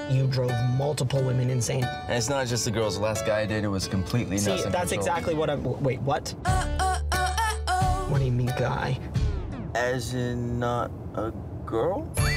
You drove multiple women insane. And it's not just the girls. The last guy I dated was completely nuts. See, that's exactly what I'm... Wait, what? What do you mean, guy? As in not a girl?